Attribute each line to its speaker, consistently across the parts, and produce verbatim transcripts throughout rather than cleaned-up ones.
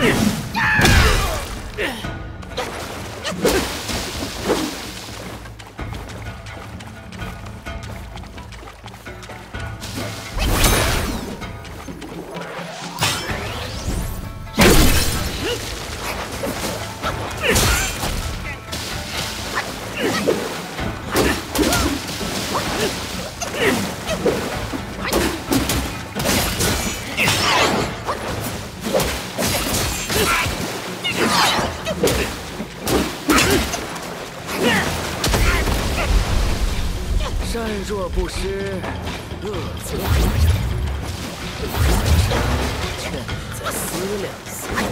Speaker 1: 善若不失，恶则不仁。劝你再思量思量。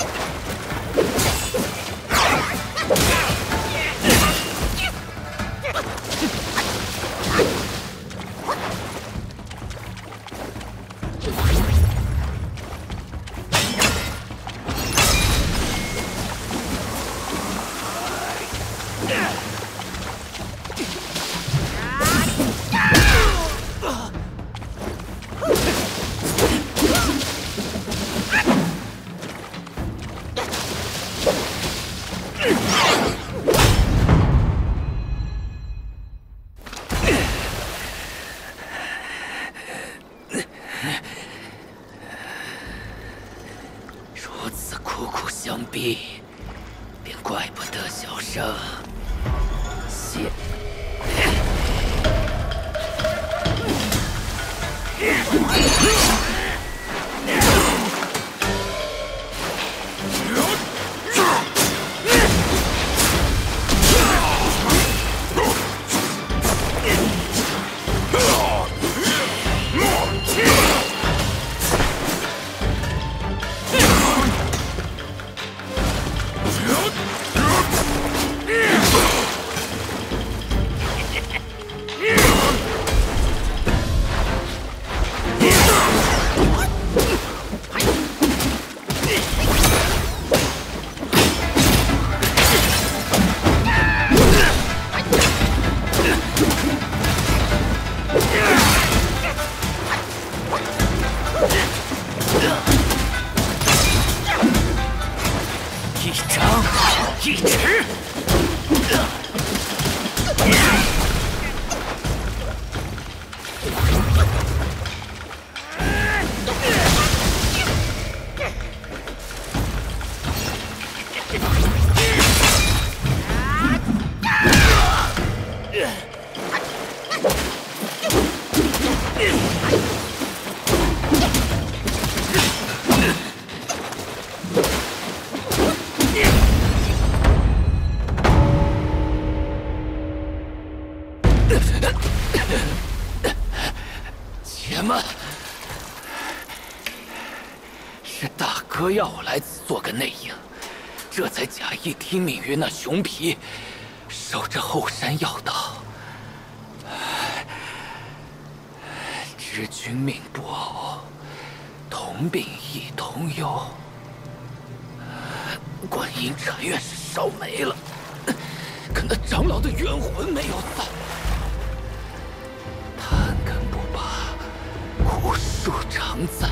Speaker 2: 如此苦苦相逼，便怪不得小生谢。一掌一尺。且慢，是大哥要我来此做个内应，这才假意听命于那熊皮，守着后山要道。知君命不偶，同病亦同忧。观音禅院是烧没了，可那长老的冤魂没有散。贪根不拔，苦树常在。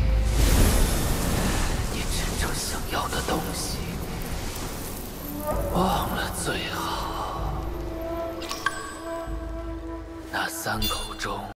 Speaker 2: 你真正想要的东西，忘了最好。那三口中。